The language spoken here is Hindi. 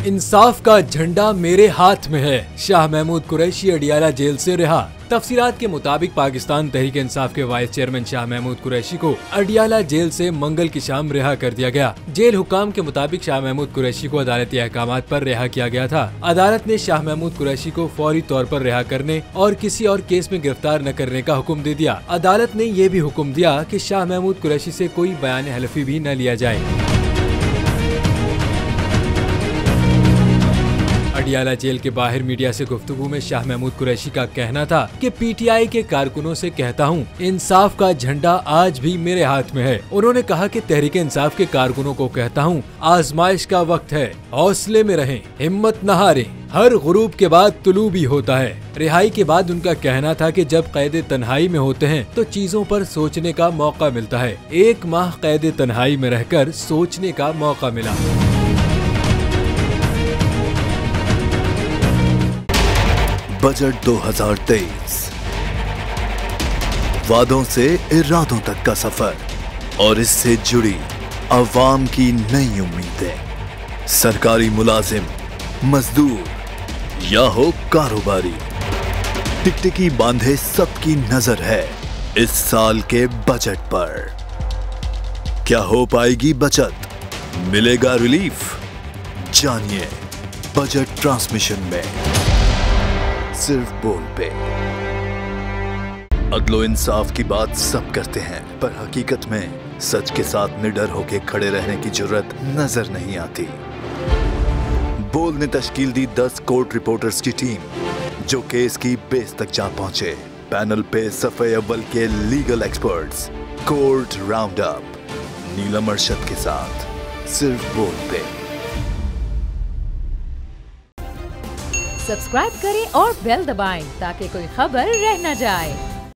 इंसाफ का झंडा मेरे हाथ में है। शाह महमूद कुरैशी अडियाला जेल से रिहा। तफसीलात के मुताबिक पाकिस्तान तहरीक इंसाफ के वाइस चेयरमैन शाह महमूद कुरैशी को अडियाला जेल से मंगल की शाम रिहा कर दिया गया। जेल हुकाम के मुताबिक शाह महमूद कुरैशी को अदालती अहकामात पर रिहा किया गया था। अदालत ने शाह महमूद कुरैशी को फौरी तौर पर रिहा करने और किसी और केस में गिरफ्तार न करने का हुक्म दे दिया। अदालत ने ये भी हुक्म दिया कि शाह महमूद कुरैशी से कोई बयान हलफी भी न लिया जाए। अडियाला जेल के बाहर मीडिया से गुफ्तगू में शाह महमूद कुरैशी का कहना था कि पीटीआई के कारकुनों से कहता हूं, इंसाफ का झंडा आज भी मेरे हाथ में है। उन्होंने कहा कि तहरीक इंसाफ के कारकुनों को कहता हूं, आजमाइश का वक्त है, हौसले में रहें, हिम्मत न हारें, हर गुरूब के बाद तुलू भी होता है। रिहाई के बाद उनका कहना था कि जब कैद तन्हाई में होते हैं तो चीजों पर सोचने का मौका मिलता है। 1 माह कैद तन्हाई में रहकर सोचने का मौका मिला। बजट 2023 वादों से इरादों तक का सफर और इससे जुड़ी अवाम की नई उम्मीदें। सरकारी मुलाजिम, मजदूर या हो कारोबारी, टिकटिकी बांधे सबकी नजर है इस साल के बजट पर। क्या हो पाएगी बचत, मिलेगा रिलीफ? जानिए बजट ट्रांसमिशन में, सिर्फ बोल पे। अदलो इंसाफ की बात सब करते हैं, पर हकीकत में सच के साथ निडर होके खड़े रहने की जरूरत नजर नहीं आती। बोल ने तश्कील दी 10 कोर्ट रिपोर्टर्स की टीम, जो केस की बेस तक जा पहुंचे। पैनल पे सफे अव्वल के legal experts, court round up, Neelam Arshad के साथ, सिर्फ बोल पे। सब्सक्राइब करें और बेल दबाएं ताकि कोई खबर रह न जाए।